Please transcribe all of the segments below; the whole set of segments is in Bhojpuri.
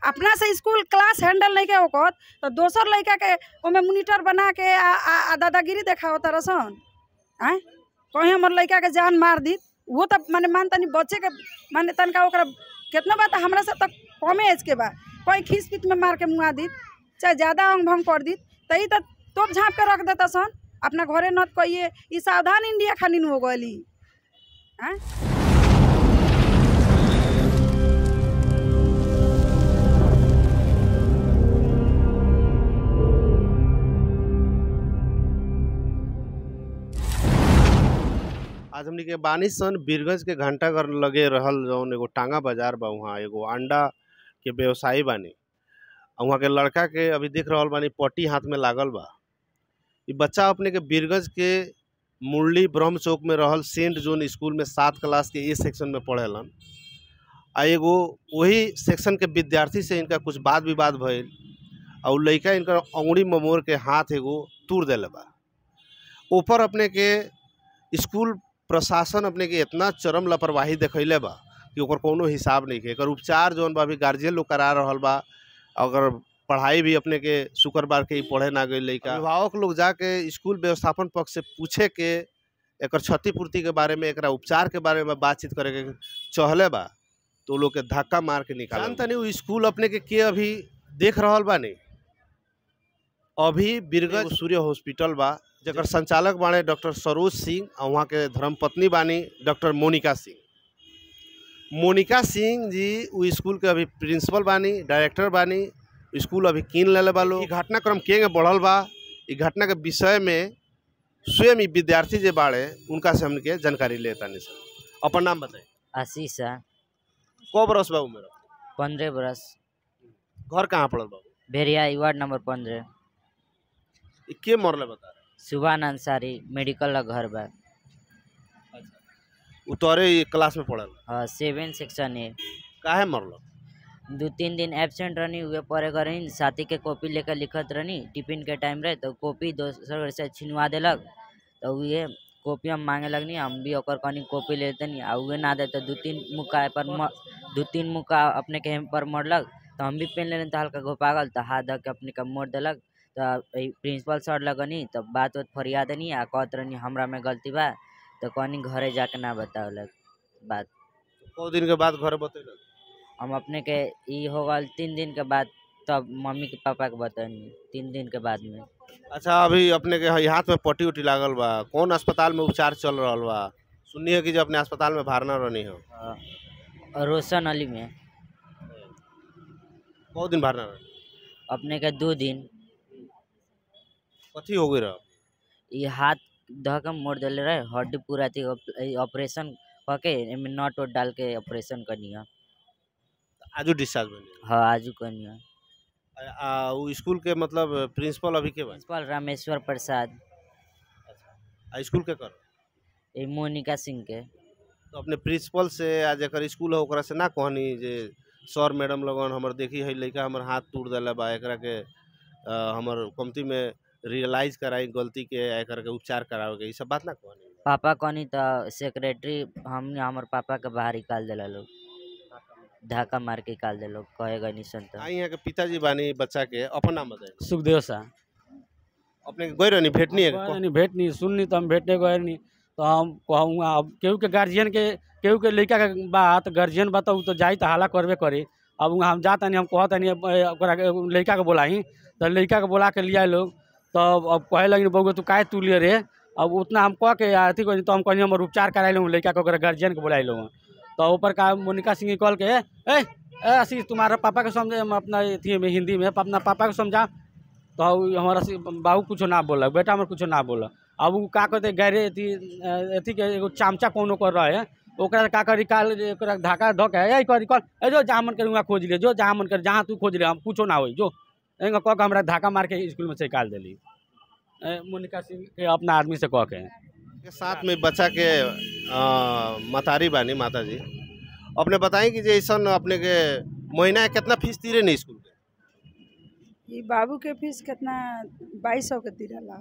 अपना से स्कूल क्लास हैंडल नहीं के होकत तो दोसर लड़का के ओमे मॉनिटर बना के आ दादागिरी देखाओ तरसन। आए कहीं हमर लड़का के जान मार दी वो तो माने मान तनी बच्चे के माने तनका ओकरा कितना बात हमरा से तक कमे एज के बा कोई खींच पीट में मार के मुआ दी चाहे ज्यादा अंग भंग कर दी तई तो तोप झाँप के रख देता सन अपना घरे नत कहिए ई सावधान इंडिया खानी हो गली। आज हमनी के बानी सन बीरगंज के घंटाघर लगे रहल जौन एगो टांगा बाजार बा वहाँ एगो अंडा के व्यवसायी बानी। वहाँ के लड़का के अभी देख रहल बानी पट्टी हाथ में लागल बा। ये बच्चा अपने के बीरगंज के मुरली ब्रह्म चौक में रहल सेंट जोन स्कूल में 7 क्लास के ए सेक्शन में पढ़ेलन। आ एगो वही सेक्शन के विद्यार्थी से इनका कुछ वाद विवाद भइल और लड़का इनका अंगुड़ी ममोर के हाथ एगो तोड़ देले बा। ऊपर अपने के स्कूल प्रशासन अपने के इतना चरम लापरवाही देखैले बा कि ओकर कोनो हिसाब नहीं है। एकर उपचार जौन बा अभी गार्जियन लोग करा रहल बा। अगर पढ़ाई भी अपने के शुक्रवार के ही पढ़े ना गई लड़का अभिभावक लोग जाके स्कूल व्यवस्थापन पक्ष से पूछे के एकर क्षतिपूर्ति के बारे में एकरा उपचार के बारे में बातचीत करे के चहले बा तो लोग के धक्का मार के निकाल जानतनी उ स्कूल अपने के अभी देख रहल बा नहीं। अभी बीरगंज सूर्य हॉस्पिटल बा जकर संचालक बाने डॉक्टर सरोज सिंह और वहाँ के धर्मपत्नी बानी डॉक्टर मोनिका सिंह। मोनिका सिंह जी उ स्कूल के अभी प्रिंसिपल बानी डायरेक्टर बानी। स्कूल अभी कीन लेले बा लोग। घटनाक्रम के बढ़ल बा ई घटना के विषय में स्वयं विद्यार्थी जे बाड़े उनका से हमके जानकारी लेता नहीं सर। अपन नाम बताए। आशीष है। कौ बरस बा उम्र? 15 बरस। घर कहाँ पड़ल बा? Bheriya ward number 15। के मरले बता? सुभान अंसारी मेडिकल का घर बा। उतरे क्लास में पढ़ल? हाँ 7 सेक्शन है। काहे मरल? 2-3 दिन एब्सेंट रहनी हुए पढ़े रही साथी के कॉपी लेकर लिखत रहनी टिफिन के टाइम रहे तो कॉपी दोसर से छिनवा देलक तो ये कॉपी हम मांगे लगनी हम भी ओकर कनी कॉपी लेते नहीं आ उहे ना दे तो 2-3 मुक्का अपने के पर मरलक तो हम भी पेन लेने तो हल्का घोपागल तो हाथ धऽ के अपने का मोड़ देलक तो प्रिंसिपल सर लगनी तो बात फरियाद नहीं आ कहत रहनी हमरा में गलती बा तो कहनी घरे जाके ना बतावलक बात। कौ दिन के बाद घर बतैलक? हम अपने के ई हो गल 3 दिन के बाद तब मम्मी के पापा के बतानी 3 दिन के बाद में। अच्छा अभी अपने के हाथ में पट्टी उट्टी लागल बा कौन अस्पताल में उपचार चल रहा बा? सुनिए है कि जो अपने अस्पताल में भरना रहनी हो। रोशन अली में। बहुत दिन भरना रहनी? अपने के 2 दिन। कथी हो गई रहा? ये हाथ धऽ के मोड़ देले रहे हड्डी पूरा थी ऑपरेशन करके एमे नट वट डाल के ऑपरेशन करनी है। आजू डिस्चार्ज बनी? हाँ आजू करनी है। वो स्कूल के मतलब प्रिंसिपल अभी के बा? प्रिंसिपल रामेश्वर प्रसाद। अच्छा स्कूल के कर? ये मोनिका सिंह के। तो अपने प्रिंसिपल से आज एकर स्कूल है ओकरा से ना कहनी जे सर मैडम लगन हमर देखी है लड़का हमर हाथ तोड़ देला बा एकरा के हमर कमती में रियलाइज कराई गलती के एकर के उपचार करावे के ई सब बात ना कहनी? पापा कहनी तो सेक्रेटरी हमने हमारे पापा के बाहर निकाल देला लोग धक्का मार के निकाल दे लोग कहेगा नहीं सुनता। यहाँ के पिताजी बानी बच्चा के अपन नाम बताए। सुखदेव सा। अपने गए रहनी भेटनी है? नहीं भेटनी सुननी तो हम भेटने गए नहीं तो हम कहूँगा अब केहू के गार्जियन के केहू के लड़का के बात गार्जियन बताऊ तो जाई तो हाला करबे करे। अब वहाँ हम जाता नहीं हम कहता नहीं लड़का के बोलाई तो लड़का के बोला के लिया लोग तो अब कहे लगे बउआ तू काहे तू लिए रे अब उतना हम कह के अथी करी तो हम कहीं हमारे उपचार कराए लूँ लड़का के गार्जियन के बुलाई लूँ तो ऊपर का मोनिका सिंह कॉल के ए आशीष तुम्हारा पापा के समझे हम अपना अथी में हिंदी में अपना पापा को समझा तो हमारा बाबू कुछ ना बोला बेटा हमारे कुछ ना बोला। अब वो का कहते गैरे अथी के एगो चामचा कोनो कर रहे है ओकरा का कर निकाल धाका धो के कर जो जहाँ मन कर वहाँ खोज ले जो जहाँ मन कर जहाँ तू खोज ले हम कुछो ना हो जो कह के हमारा धाका मार के स्कूल में से निकाल दिली मोनिका सिंह के अपना आदमी से कह के साथ में बच्चा के मतारी बानी माता जी अपने बताई कि जैसा अपने के महीना कितना फीस तीरे नहीं स्कूल के? ये बाबू के फीस कितना 2200 के तीरेला।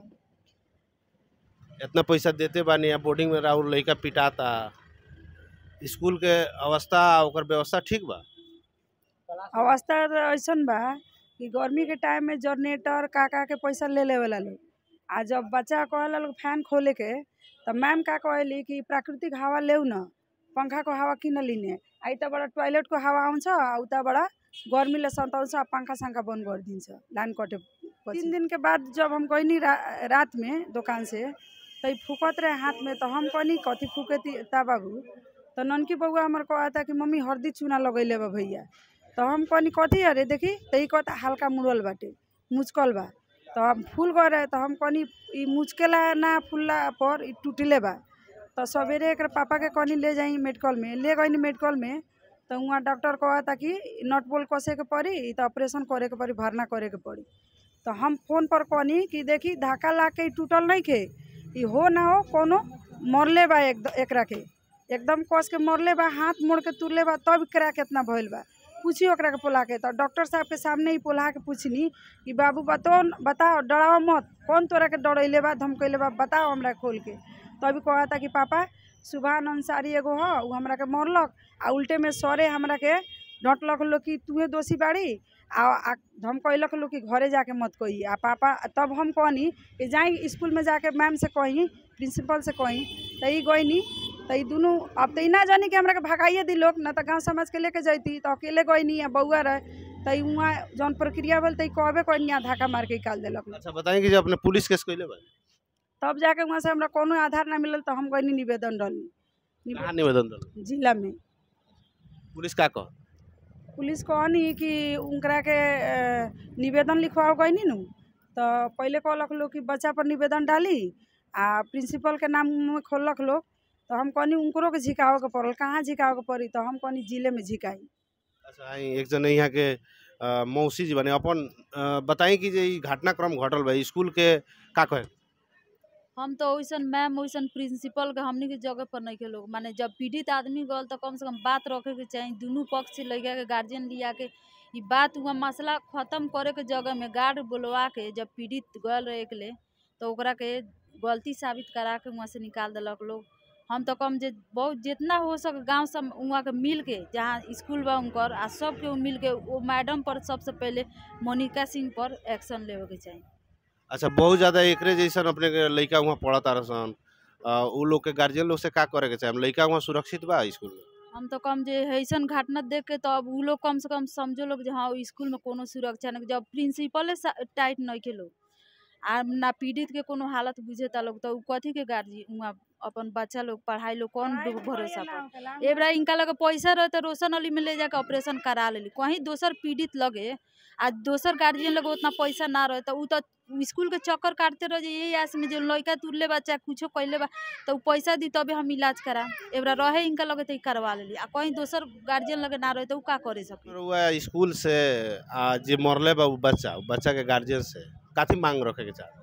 इतना पैसा देते बानी बोर्डिंग में राहुल लड़का पिटाता स्कूल के अवस्था ओकर व्यवस्था ठीक बा? अवस्था तो ऐसन बा कि गर्मी के टाइम में जनरेटर का के पैसा ले लेवेला लोग। आ जब बच्चा कहला लोग फैन खोले के तो मैम का कहली कि प्राकृतिक हवा लेऊ न, पंखा को हवा किन लिने, आई त बड़ा टॉयलेट को हवा आउँछ आ उता बड़ा गर्मी ले सताउँछ, पंखा संखा बंद कर दिन्छ लाइन कटे। 3 दिन के बाद जब हम गईनी रात में दुकान से तो फूकत रहे हाथ में, तो हम कहनी कथी फूके ता बाबू, तो ननकी बउआ हमार कहता कि मम्मी हल्दी चूना लगैले बा भैया। तो हम कहनी कथी अरे देखी, तो ई कहता हल्का मुड़ल बाटे, मुचकल बा। तो हम फूल गए रहे, तो हम कहनी ई मुचकेला ना फूलला पर ई टूटले बा। तो सवेरे एक पापा के कहनी ले जाई मेडिकल में, ले गई मेडिकल में। तो वहाँ डॉक्टर कहता कि नट बोल्ट कसे के पड़ी, तो ऑपरेशन करे के पड़ी, भरना करे के पड़ी। तो हम फोन पर कहनी कि देखी धक्का ला के टूटल नहीं के, ई हो ना हो कोनो मरले बा एकरा के एकदम कस के मरले बा, हाथ मोड़ के तुरले बा, तब एकरा कितना भइल बा पूछी ओकरा के पोला के। तो डॉक्टर साहब के सामने ही पोला के पूछनी कि बाबू बताओ डराओ मत, कौन तोरा के डरैले बा धमकैले बा, बताओ हमरा खोल के। तो अभी कहता कि पापा सुभान अंसारी एगो ह, उ हमरा के मरलक आ उल्टे में सरे हमरा के डंटलक लोग कि तुहे दोषी बाड़ी आ धमकैलक लोग कि घरे जाके मत कही। आ पापा तब हम कहनी कि जाई स्कूल में जाके मैम से कही, प्रिंसिपल से कही। तो ई गईनी, तो ई दुनू अब तो ना जानी कि हमरा के भगाइए दी लोग, ना तो गाँव समाज के लेके जैती। तो अकेले गईनी, बउआ रहे, तो वहाँ जौन प्रक्रिया भेल तो कहबे कहनी धक्का मार के निकाल दिलक। अच्छा बताएं कि जब अपने पुलिस केस कैले बा तब जाके वहाँ से हमरा कोनो आधार ना मिलल, तो हम गईनी निवेदन डालनी। कहाँ निवेदन दल जिला में पुलिस का कह पुलिस कहनी कि उनकरा के निवेदन लिखवाओ गईनी नु। तो पहले कहलक लोग कि बच्चा पर निवेदन डाली आ प्रिंसिपल के नाम में खोलक लोग। तो हम कहनी उनको के झिकावे के पड़ल, कहाँ झिकावे के पड़ी, तो हम कहनी जिले में झिकाई। अच्छा एक जन यहाँ के मौसी जी बने अपन बताई कि जे ई घटनाक्रम घटल बा स्कूल के का कहे। हम तो वैसन मैम वैसन प्रिंसिपल के हमनी के जगह पर नहीं के लोग, माने जब पीड़ित आदमी गल तो कम से कम बात रखे के चाहिए, दोनों पक्ष से लड़का के गार्जियन लिया के ई बात हुआ मसला खत्म करे के जगह में गार्ड बुलवा के जब पीड़ित गल रहे के ले तो ओकरा के गलती साबित करा के वहाँ से निकाल दिलक लोग। हम तो कम जे बहुत जितना हो सके गांव सब वहाँ के मिल के जहाँ स्कूल बा उनकर आ सब के मिल के वो मैडम पर सबसे पहले मोनिका सिंह पर एक्शन लेवे के चाहिए। अच्छा बहुत ज़्यादा एकरे जैसन अपने के लड़का वहाँ पढ़त सन, उ लोग के गार्जियन लोग से का करे के चाहे, लड़का वहाँ सुरक्षित बा स्कूल में। हम तो कम जे ऐसन घटना देख के तो अब उ लोग कम से कम समझो लोग जे हाँ स्कूल में कोनो सुरक्षा नहीं, जब प्रिंसिपल टाइट नहीं के लोग आ ना पीड़ित के कोनो हालत बुझेता लोग, तो कथी के गार्जियन वहाँ अपन बच्चा लोग पढ़ाई लोग कौन भरोसा पर। ए बार इनका लगे पैसा रहे तो रोशन अली में ले जाके ऑपरेशन करा लेली, कहीं दोसर पीड़ित लगे आ दोसर गार्जियन लगे उतना पैसा ना रहे तो उ तो स्कूल के चक्कर काटते रह जाए यही आस में जो लड़का तुरले बा चाहे कुछो कैले बा तो पैसा दी तबे हम इलाज करा। एबरा रहे इनका लगे तो करवा लेली आ कहीं दोसर गार्जियन लगे ना रहे तो का करे सके। स्कूल से जे मरले बा बच्चा के गार्जियन से काफी मांग रखे के चाहे।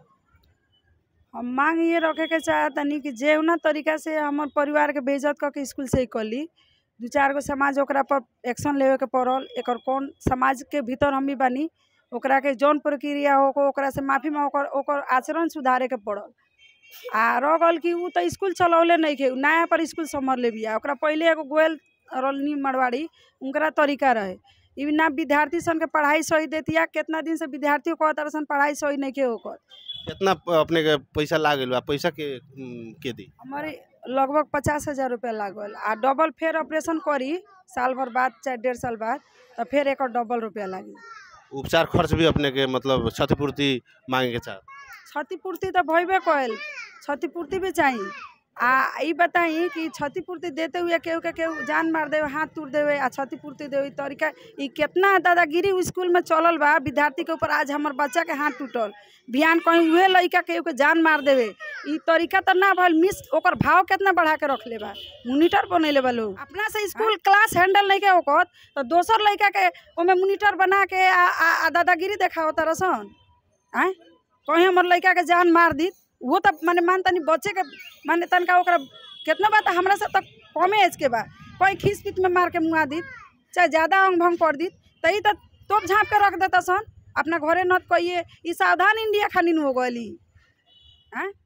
हम मांग ये रखे के चाहतनी कि जेवना तरीका से हमार परिवार के बेइज्जत करके स्कूल से ही कली, 2-4 गो समाज ओकरा पर एक्शन लेवे के पड़ल। एक कौन समाज के भीतर हम भी बानी, ओकरा के जौन प्रक्रिया हो ओकरा से माफी में ओकर आचरण सुधारे के पड़ल। आ रह गल कि उ तो स्कूल चलौले नहीं के, नया पर स्कूल समर ले बिया। ओकरा पहले एगो गोयल रलनी मरवाड़ी उनकरा तरीका रहे, ई ना विद्यार्थी सन के पढ़ाई सही देतिया। कितना दिन से विद्यार्थी कहत सन पढ़ाई सही नहीं के होकर। कितना अपने के पैसा लागल बा, पैसा के दी? हमारे लगभग 50,000 रुपया लागल आ डबल फिर ऑपरेशन करी साल भर बाद चाहे 1.5 साल बाद तो फिर एक डबल रुपया लागी। उपचार खर्च भी अपने के मतलब क्षतिपूर्ति मांगे के चाह। क्षतिपूर्ति तो भइबे कइल, क्षतिपूर्ति भी चाहिए। आ ई बताई कि क्षतिपूर्ति देते हुए केहू के केहू जान मार देवे, हाथ तोड़ देवे आ क्षतिपूर्ति देवे तरीका ई कितना दादागिरी स्कूल में चलल बा विद्यार्थी के ऊपर। आज हमार बच्चा के हाथ टूटल, बिहान कहीं उहे लड़का केहू के जान मार देवे, ई तरीका तो ना भइल। मिस ओकर भाव कितना बढ़ा के रखले बा, मॉनिटर बनैले बा लोग। अपना से स्कूल क्लास हैंडल नहीं के ओकर तो दोसर लड़का के ओमे मॉनिटर बना के आ दादागिरी देखाओ तरसन। आए कहीं हमार लड़का के जान मार दी, वो तो माने मान तनी बच्चे के माने तनका ओकरा कितना बात हमरा से तक कमे एज के बा, कोई खींच पीट में मार के मुआ दी चाहे ज़्यादा अंग भंग कर दी तो ई तो तोप झाँप के रख देता सन। अपना घरे नत कहिए, ई सावधान इंडिया खानी हो गई।